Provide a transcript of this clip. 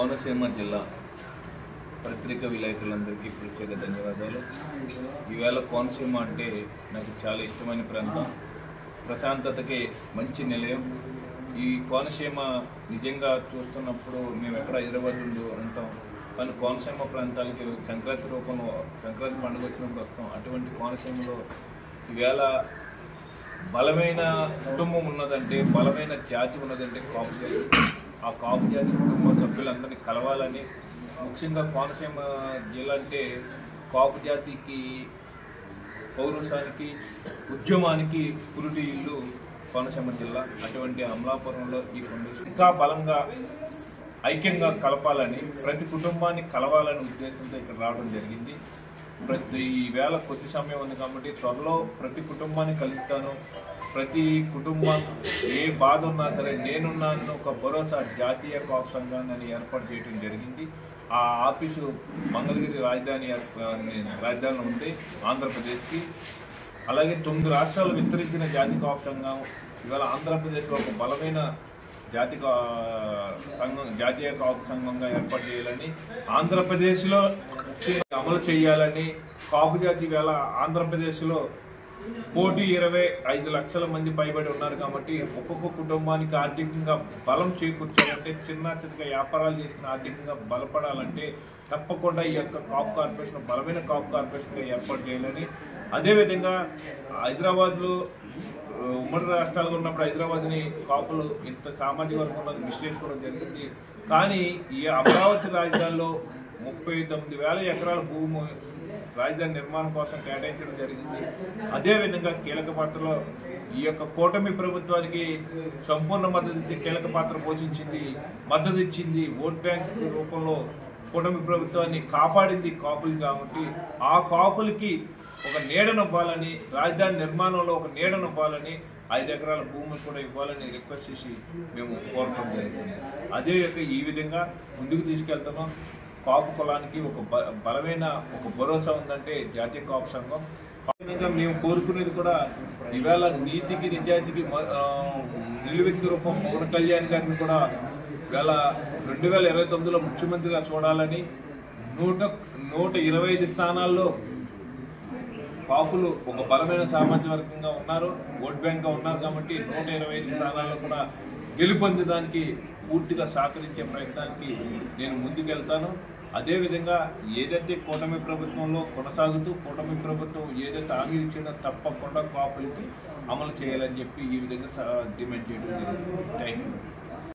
కోనసీమ జిల్లా పత్రికా విలేకరులందరికీ ప్రత్యేక ధన్యవాదాలు. ఈవేళ కోనసీమ అంటే నాకు చాలా ఇష్టమైన ప్రాంతం, ప్రశాంతతకి మంచి నిలయం. ఈ కోనసీమ నిజంగా చూస్తున్నప్పుడు మేము ఎక్కడ హైదరాబాద్ నుండి ఉంటాం, కానీ కోనసీమ ప్రాంతాలకి సంక్రాంతి రూపంలో సంక్రాంతి పండుగ వచ్చినప్పుడు వస్తాం. అటువంటి కోనసీమలో ఈవేళ బలమైన కుటుంబం ఉన్నదంటే, బలమైన జాతి ఉన్నదంటే కాపు జాతి. ఆ కాపు జాతి కుటుంబ సభ్యులందరినీ కలవాలని, ముఖ్యంగా కోనసీమ జిల్లా అంటే కాపు జాతికి పౌరుషానికి ఉద్యమానికి పురుటి ఇల్లు కోనసీమ జిల్లా. అటువంటి అమలాపురంలో ఈ కొండ ఇంకా బలంగా ఐక్యంగా కలపాలని, ప్రతి కుటుంబాన్ని కలవాలని ఉద్దేశంతో ఇక్కడ రావడం జరిగింది. ఈవేళ కొద్ది సమయం ఉంది కాబట్టి త్వరలో ప్రతి కుటుంబాన్ని కలుస్తాను. ప్రతి కుటుంబం ఏ బాధ ఉన్నా సరే నేనున్నాను ఒక భరోసా జాతీయ కాపు సంఘాన్ని ఏర్పాటు చేయడం జరిగింది. ఆ ఆఫీసు మంగళగిరి రాజధానిలో ఉంది ఆంధ్రప్రదేశ్కి. అలాగే 9 రాష్ట్రాలు విస్తరించిన జాతీయ కాపు సంఘం ఇవాళ ఆంధ్రప్రదేశ్లో ఒక బలమైన జాతీయ కాపు సంఘంగా ఏర్పాటు చేయాలని, ఆంధ్రప్రదేశ్లో అమలు చేయాలని. కాపు జాతి వేళ ఆంధ్రప్రదేశ్లో 1,25,00,000 మంది పైబడి ఉన్నారు కాబట్టి ఒక్కొక్క కుటుంబానికి ఆర్థికంగా బలం చేకూర్చాలంటే, చిన్న వ్యాపారాలు చేసిన ఆర్థికంగా బలపడాలంటే తప్పకుండా ఈ యొక్క కాపు కార్పొరేషన్ బలమైన కాపు కార్పొరేషన్గా ఏర్పాటు చేయాలని. అదేవిధంగా హైదరాబాద్లో ఉమ్మడి రాష్ట్రాలుగా ఉన్నప్పుడు హైదరాబాద్ని కాపులు ఇంత సామాజిక వర్గం ఉన్నది విశ్లేషించుకోవడం జరిగింది. కానీ ఈ అమరావతి రాజధానిలో 39,000 ఎకరాల భూమి రాజధాని నిర్మాణం కోసం కేటాయించడం జరిగింది. అదేవిధంగా కీలక పాత్రలో ఈ యొక్క కూటమి ప్రభుత్వానికి సంపూర్ణ మద్దతు ఇచ్చి కీలక పాత్ర పోషించింది, మద్దతు ఇచ్చింది. ఓట్ బ్యాంక్ రూపంలో కూటమి ప్రభుత్వాన్ని కాపాడింది కాపులు కాబట్టి ఆ కాపులకి ఒక నీడనివ్వాలని, రాజధాని నిర్మాణంలో ఒక నీడనివ్వాలని, 5 ఎకరాల భూములు కూడా ఇవ్వాలని రిక్వెస్ట్ చేసి మేము కోరటం జరుగుతుంది. అదే ఈ విధంగా ముందుకు తీసుకెళ్తున్నాం. కాపు కులానికి ఒక బలమైన ఒక భరోసా ఉందంటే జాతీయ కాపు సంఘం. విధంగా మేము కోరుకునేది కూడా ఈవేళ నీతికి నిజాయితీకి నిలువెత్తు రూపం పవన్ కళ్యాణ్ గారిని కూడా ఈవేళ 2029లో ముఖ్యమంత్రిగా చూడాలని. 125 స్థానాల్లో కాపులు ఒక బలమైన సామాజిక వర్గంగా ఉన్నారు, ఓట్ బ్యాంక్గా ఉన్నారు కాబట్టి 125 స్థానాల్లో కూడా గెలుపొందడానికి పూర్తిగా సహకరించే ప్రయత్నానికి నేను ముందుకెళ్తాను. అదేవిధంగా ఏదైతే కూటమి ప్రభుత్వంలో కొనసాగుతూ కూటమి ప్రభుత్వం ఏదైతే హామీ ఇచ్చిందో తప్పకుండా కాపులకి అమలు చేయాలని చెప్పి ఈ విధంగా డిమాండ్ చేయడం జరుగుతుంది. Thank you.